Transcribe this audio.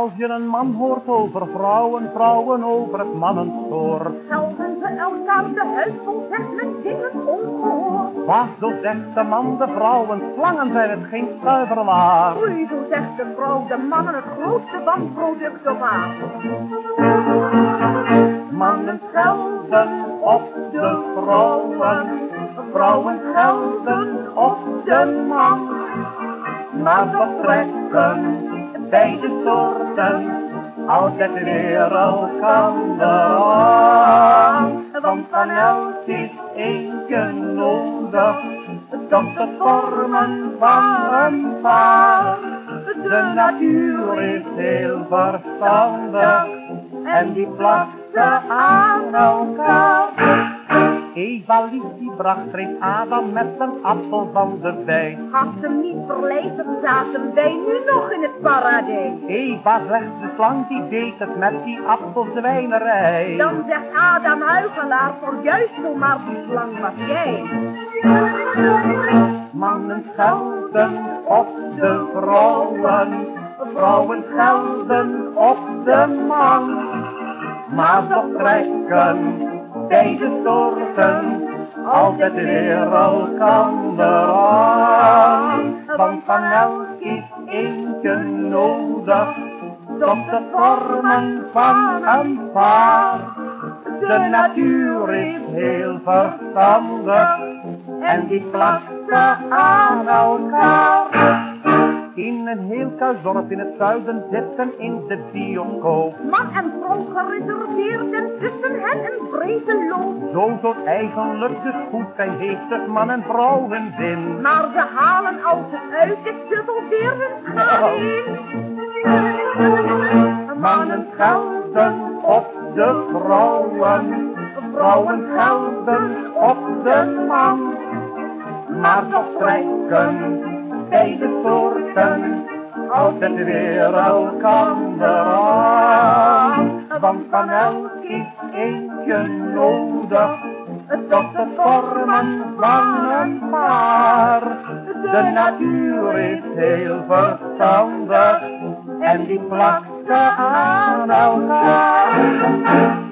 Als je een man hoort over vrouwen, vrouwen over het mannensoort. Schelden ze elkaar de huid vol, zegt men dingen ongehoord. Wat zo zegt de man de vrouwen, slangen zijn het geen zuiver waar. Oei, zo zegt de vrouw de mannen het grootste wanproduct op aarde. Mannen schelden op de vrouwen, vrouwen schelden op de man. Maar wat trekken beide soorten altijd weer elkander aan. Want van elk is eentje nodig, tot het vormen van een paar. De natuur is heel verstandig en die plakt ze aan elkaar. Eva lief die bracht greep Adam met een appel van de bij. Had ze niet verleid, dan zaten wij nu nog in het paradijs. Eva zegt de slang die deed het met die appelzwijnerij. Dan zegt Adam huigelaar, voor juist zo maar die slang was jij. Mannen schelden op de vrouwen, vrouwen schelden op de man. Maar toch trekken beide soorten altijd weer elkander aan. Want van elk is eentje nodig, tot het vormen van een paar. De natuur is heel verstandig en die plakt ze aan elkaar. In een heel thuis dorp in het zuiden zitten in de bioscoop. Man en vrouw gereserveerd en tussen hen een brede loop. Zo zou het eigenlijk dus goed zijn, heeft het man en vrouw hun zin. Maar ze halen als het uit is, dubbel weer hun schaal in. Mannen schelden op de vrouwen, vrouwen schelden op de man. Maar toch trekken beide soorten altijd weer elkander aan. Want van elk is eentje nodig, tot het vormen van een paar. De natuur is heel verstandig en die plakt ze aan elkaar.